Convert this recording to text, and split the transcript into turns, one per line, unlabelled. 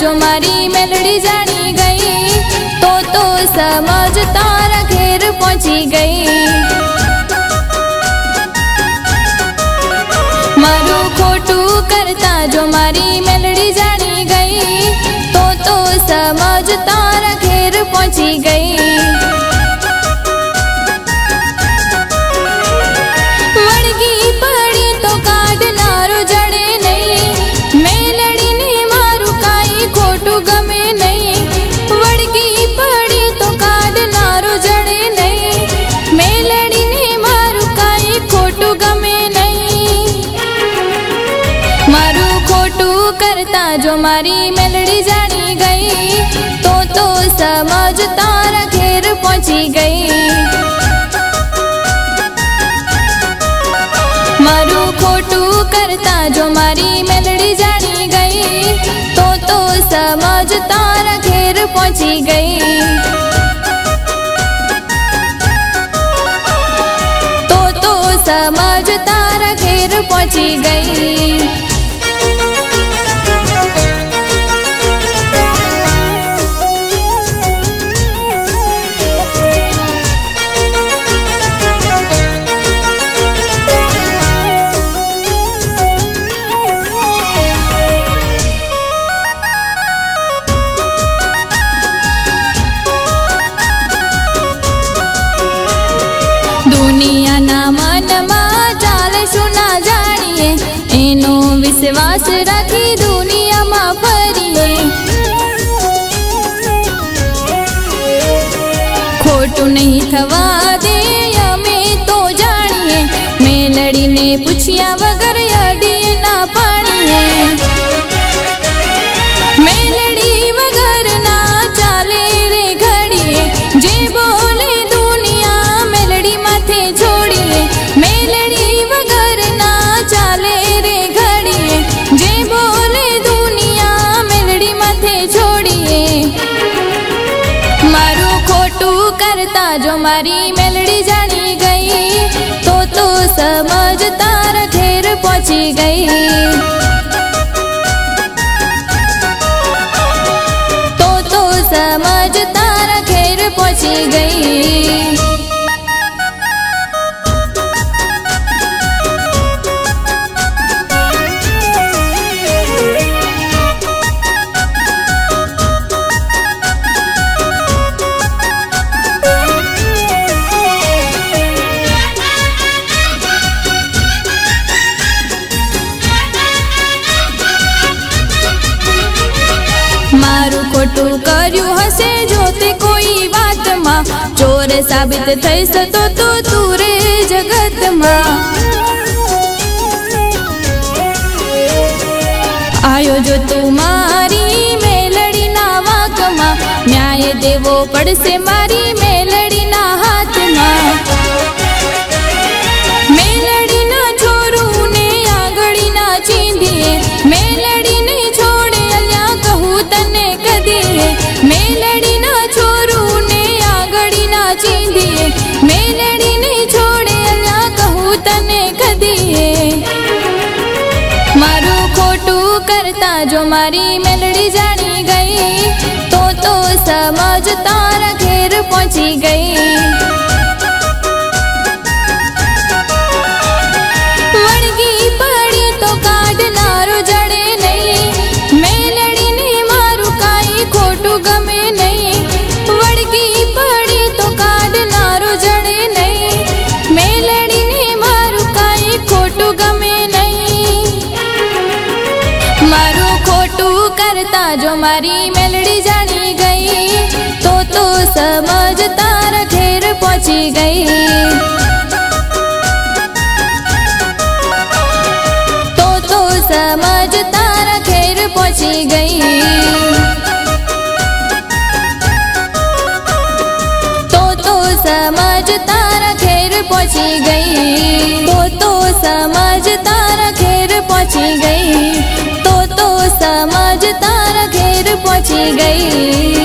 जो मारी मेलड़ी जानी गई तो समझता घेर पहुंची गई। मारू खोटू करता जो मारी मेलड़ी जानी गई तो समझता घेर पहुंची गई। वड़गी पड़ी तो काटनारो जड़े नहीं, मेलड़ी ने मारू काई खोटू गमे नहीं। वड़गी पड़ी तो काटनारो जड़े नहीं, मेलड़ी ने मारू काई खोटू गमे नहीं। मारू खोटू करता जो मारी मेलड़ी जानी गई तो समझता घेर पहुंची गई। मारू खोटू करता जो मारी मेलड़ी जानी गई तो समझता घेर पहुंची गई। तो समझता घेर पहुंची गई। दुनिया ना मन में चाले सुना जानिए, एनो विश्वास रखी दुनिया में फरिए। खोटू नहीं थवा दे हमें तो जानिए, मेलड़ी ने पूछिया वगर अड़ी ना पानिए। मेलड़ी वगर ना चाले रे घड़िए, जे बोले दुनिया मेलड़ी माथे छोड़िए। मेलड़ी वगर ना चाले रे घड़िए, जे बोले दुनिया मेलड़ी माथे छोड़िए। मारू खोटू करता जो मारी मेलड़ी जानी गई तो समझता घेर पहुंची गई। तो समझता घेर पहुंची गई। मारू खोटू कर्यु हसे जोते कोई बात मा, चोर साबित थई सतो तो तूरे जगत मा। आयो जो तुम्हारी मेलड़ी ना वाक मा, न्याय देवो पड़से मारी मेलड़ी ना हाथ मा। मेलड़ी ना छोरू ने आगड़ी ना चींधिए, मेलड़ी ने छोड़े अल्या कहू तने कदिए। मेलड़ी ना छोरू ने आगड़ी ना चींधिए, मेलड़ी ने छोड़े अल्या कहू तने कदिए। मारू खोटू करता जो मारी मेलड़ी जानी गई तो समझता घेर पहुंची गई। वड़गी पड़ी तो काटनारो जड़े नहीं, मेलड़ी ने मारू काई खोटू गमे नहीं। वड़गी पड़ी तो काटनारो जड़े नहीं, मेलड़ी ने मारू काई खोटू गमे नहीं। मारू खोटू करता जो मारी मेलड़ी जानी गई तो समझता घेर पहुंची गई। तो समझता घेर पहुंची गई। तो समझता घेर पहुंची गई। तो समझता घेर पहुंची गई। तो समझता घेर पहुंची गई।